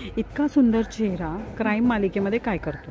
इतका सुंदर चेहरा क्राईम मालिकेमध्ये काय करतो?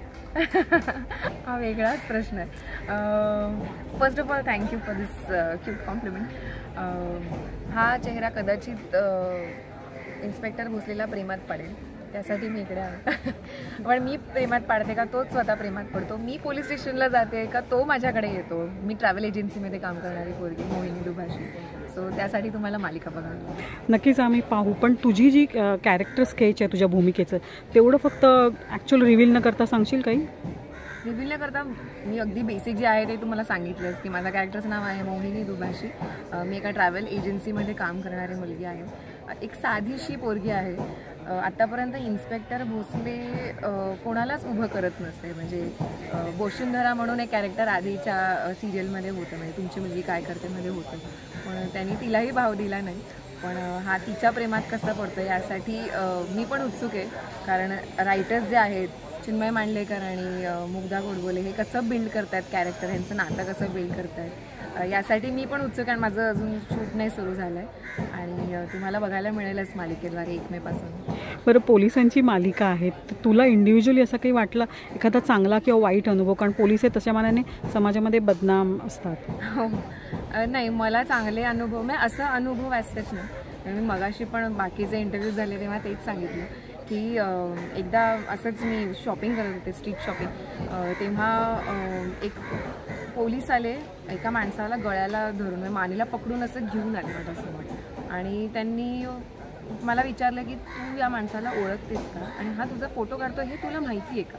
हा वेगळाच प्रश्न आहे. First of all thank you for this cute compliment. हा चेहरा कदाचित इन्स्पेक्टर भोसलेला प्रेमात पडेल, त्यासाठी मी इकडे आहे. पण मी प्रेमात पाडते का तोच स्वतः प्रेमात पडतो? मी पोलीस स्टेशनला जाते का तो माझ्याकडे येतो? मी ट्रॅव्हल एजन्सीमध्ये काम करणारी पोरगी मोहिनी दुभाषी. सो त्यासाठी तुम्हाला मालिका बघावी. नक्कीच आम्ही पाहू. पण तुझी जी कॅरेक्टर स्केच आहे तुझ्या भूमिकेचं, तेवढं फक्त ॲक्च्युअल रिव्हील न करता सांगशील काही? रिव्हील न करता मी अगदी बेसिक जे आहे ते तुम्हाला सांगितलंच की माझं कॅरेक्टरचं नाव आहे मोहिनी दुभाषी. मी एका ट्रॅव्हल एजन्सीमध्ये काम करणारी मुलगी आहे. एक साधीशी पोरगी आहे. आत्तापर्यंत इन्स्पेक्टर भोसले कोणालाच उभं करत नसते. म्हणजे बोशुंधरा म्हणून एक कॅरेक्टर आधीच्या सिरियलमध्ये होतं, म्हणजे तुमची मुलगी काय करते मध्ये होतं, पण त्यांनी तिलाही भाव दिला नाही. पण हा तिच्या प्रेमात कसा पडतो यासाठी मी पण उत्सुक आहे. कारण रायटर्स जे आहेत चिन्मय मांडलेकर आणि मुग्धा गोडबोले हे कसं बिल्ड करतात कॅरेक्टर, ह्यांचं नातं कसं बिल्ड करतात यासाठी मी पण उत्सुक आहे. माझं अजून शूट नाही सुरू झालं आहे आणि तुम्हाला बघायला मिळेलच मालिकेद्वारे 1 मेपासून. बरं, पोलिसांची मालिका आहे, तर तुला इंडिव्हिज्युअली असं काही वाटलं एखादा चांगला किंवा वाईट अनुभव? कारण पोलीस हे तशा मानाने समाजामध्ये बदनाम असतात. हो, नाही मला चांगले अनुभव म्हणजे असं अनुभव असतेच नाही. मी मगाशी पण बाकीचे इंटरव्ह्यूज झाले तेव्हा तेच सांगितलं की एकदा असंच मी शॉपिंग करत होते, स्ट्रीट शॉपिंग, तेव्हा एक पोलीस आले, एका माणसाला गळ्याला धरून मानेला पकडून असं घेऊन आले माझ्यासमोर आणि त्यांनी मला विचारलं की तू या माणसाला ओळखतेस का आणि हा तुझा फोटो काढतो हे तुला माहिती आहे का?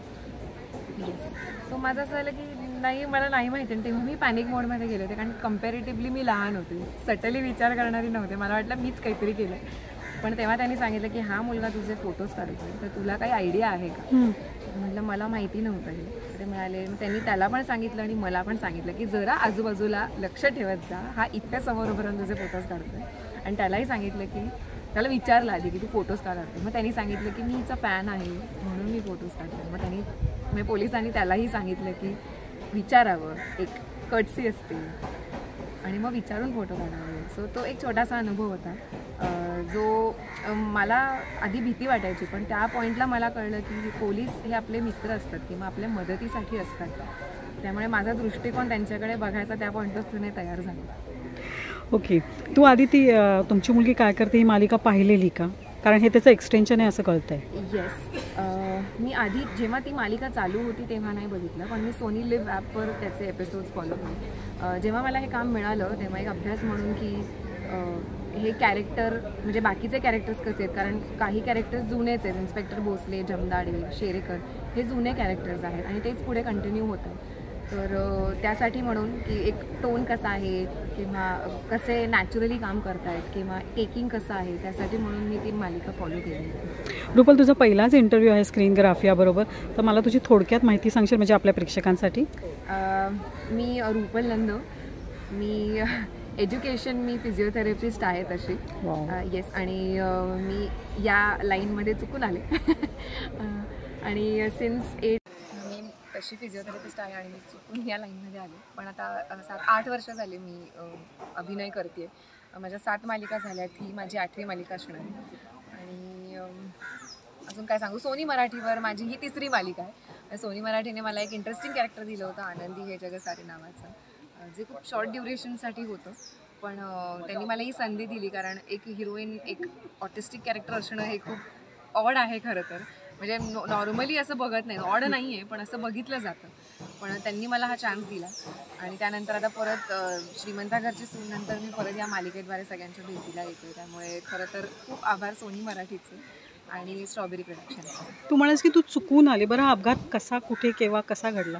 सो माझं असं झालं की नाही, मला नाही माहिती. आणि तेव्हा मी पॅनिक मोडमध्ये गेले होते, कारण कम्पॅरेटिव्हली मी लहान होते, सटली विचार करणारी नव्हते. मला वाटलं मीच काहीतरी केलं. पण तेव्हा त्यांनी सांगितलं की हा मुलगा तुझे फोटोज काढतो, तर तुला काही आयडिया आहे का? म्हटलं मला माहिती नव्हतं हे. ते मिळाले, त्यांनी त्याला पण सांगितलं आणि मला पण सांगितलं की जरा आजूबाजूला लक्ष ठेवत जा, हा इतक्या समोरपर्यंत तुझे फोटोज काढतोय. आणि त्यालाही सांगितलं की त्याला विचारलं आधी की तू फोटोज का काढतो? मग त्यांनी सांगितलं की मी हिचा फॅन आहे म्हणून मी फोटोज काढते. मग त्यांनी म्हणजे पोलिसांनी त्यालाही सांगितलं की विचारावं, एक कटसी असते आणि मग विचारून फोटो काढावे. सो तो एक छोटासा अनुभव होता जो मला आधी भीती वाटायची, पण त्या पॉईंटला मला कळलं की पोलीस हे आपले मित्र असतात किंवा आपल्या मदतीसाठी असतात. त्यामुळे माझा दृष्टिकोन त्यांच्याकडे बघायचा त्या पॉईंटपासून तयार झाला. ओके, तू आधी ती तुमची मुलगी काय करते ही मालिका पाहिलेली का? कारण हे त्याचं एक्सटेन्शन आहे असं कळतंय. येस, मी आधी जेव्हा ती मालिका चालू होती तेव्हा नाही बघितलं, पण मी सोनी लिव्ह ॲपवर त्याचे एपिसोड्स फॉलो केले. जेव्हा मला हे काम मिळालं तेव्हा एक अभ्यास म्हणून की हे कॅरेक्टर म्हणजे बाकीचे कॅरेक्टर्स कसे आहेत, कारण काही कॅरेक्टर्स जुनेच आहेत. इन्स्पेक्टर भोसले, जमदाडे, शेरेकर हे जुने कॅरेक्टर्स आहेत आणि तेच पुढे कंटिन्यू होतं. तर त्यासाठी म्हणून की एक टोन कसा आहे किंवा कसे नॅचरली काम करतायत किंवा टेकिंग कसं आहे, त्यासाठी म्हणून मी ती मालिका फॉलो केली. रुपल, तुझा पहिलाच इंटरव्ह्यू आहे स्क्रीनग्राफियाबरोबर, तर मला तुझी थोडक्यात माहिती सांगशील म्हणजे आपल्या प्रेक्षकांसाठी? मी रुपल नंद, मी एज्युकेशन मी फिजिओथेरपिस्ट आहे तशी. येस, आणि मी या लाईनमध्ये चुकून आले आणि सिन्स 8 मी तशी फिजिओथेरपिस्ट आहे आणि मी चुकून या लाईनमध्ये आले. पण आता 7-8 वर्ष झाले मी अभिनय करते. माझ्या 7 मालिका झाल्यात, ही माझी 8वी मालिका असणार आहे. आणि अजून काय सांगू, सोनी मराठीवर माझी ही 3री मालिका आहे. सोनी मराठीने मला एक इंटरेस्टिंग कॅरेक्टर दिलं होतं, आनंदी हे जग सारे नावाचं, जे खूप शॉर्ट ड्युरेशनसाठी होतं. पण त्यांनी मला ही संधी दिली, कारण एक हिरोईन एक ऑटिस्टिक कॅरेक्टर असणं हे खूप ऑड आहे खरं तर. म्हणजे नॉर्मली असं बघत नाही, ऑड नाही आहे पण असं बघितलं जातं. पण त्यांनी मला हा चान्स दिला आणि त्यानंतर आता परत श्रीमंता घरची सून नंतर मी परत या मालिकेद्वारे सगळ्यांच्या भेटीला येते. त्यामुळे खरं तर खूप आभार सोनी मराठीचे आणि स्ट्रॉबेरी प्रोडक्शनचे. तू म्हणालीस की तू चुकून आली, बरं हा अपघात कसा, कुठे, केव्हा, कसा घडला?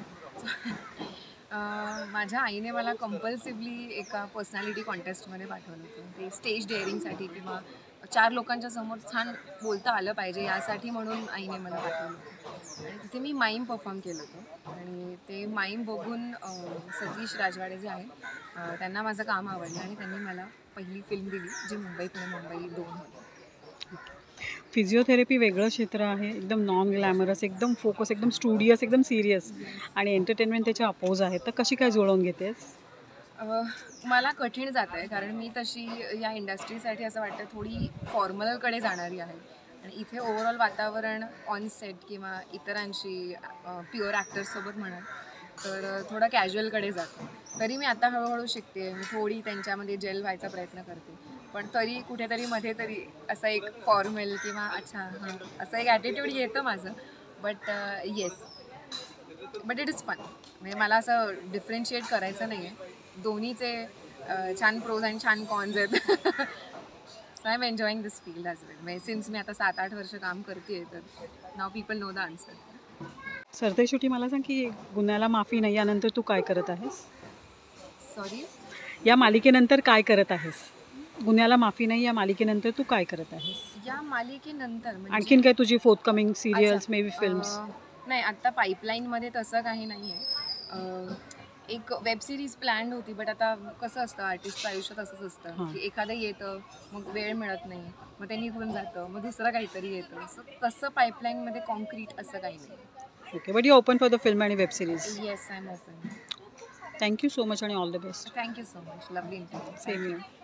माझ्या आईने मला कंपल्सिव्हली एका पर्सनॅलिटी कॉन्टेस्टमध्ये पाठवलं होतं. ते स्टेज डेअरिंगसाठी किंवा 4 लोकांच्या समोर छान बोलता आलं पाहिजे यासाठी म्हणून आईने मला पाठवलं होतं. आणि तिथे मी माईम परफॉर्म केलं होतं आणि ते माईम बघून सतीश राजवाडे जे आहेत त्यांना माझं काम आवडलं आणि त्यांनी मला पहिली फिल्म दिली जी मुंबई पुणे मुंबई 2 होती. फिजिओथेरपी वेगळं क्षेत्र आहे, एकदम नॉन ग्लॅमरस, एकदम फोकस, एकदम स्टुडियस, एकदम सिरियस, आणि एंटरटेनमेंट त्याच्या अपोज आहे. तर कशी काय जुळवून घेतेस? मला कठीण जातं आहे, कारण मी तशी या इंडस्ट्रीसाठी असं वाटतं थोडी फॉर्मलकडे जाणारी आहे. आणि इथे ओव्हरऑल वातावरण ऑन सेट किंवा इतरांशी प्युअर ॲक्टर्ससोबत म्हणा तर थोडं कॅज्युअलकडे जातं. तरी मी आता हळूहळू शिकते, मी थोडी त्यांच्यामध्ये जेल व्हायचा प्रयत्न करते, पण तरी कुठेतरी मध्ये तरी असा एक फॉर्मल किंवा अच्छा हां असं एक ॲटिट्यूड येतं माझं. But yes, but it is fun. म्हणजे मला असं डिफरन्शिएट करायचं नाही आहे, दोन्हीचे छान प्रोज आणि छान कॉन्स आहेत. So I am enjoying this field as well. म्हणजे सिन्स मी आता 7-8 वर्ष काम करते तर now people know the answer. सरते शेवटी मला सांग की गुन्ह्याला माफी नाही यानंतर तू काय करत आहेस? सॉरी, या मालिकेनंतर काय करत आहेस? गुन्ह्याला माफी नाही या मालिकेनंतर तू काय करत आहेस? या मालिकेनंतर म्हणजे आणखीन काय तुझी forthcoming serials may be films? नाही, आत्ता पाईपलाईनमध्ये तसं काही नाही आहे. एक वेब सिरीज प्लॅन्ड होती, बट आता कसं असतं आर्टिस्टचं आयुष्यात असंच असतं की एखादं येतं मग वेळ मिळत नाही, मग ते निघून जातं, मग दुसरं काहीतरी येतं. सो तसं पाईपलाईनमध्ये कॉन्क्रीट असं काही नाही. Okay, but you open for the film आणि web series. Yes, I am open. Thank you so much आणि all the best. Thank you so much. Lovely interview. Same you.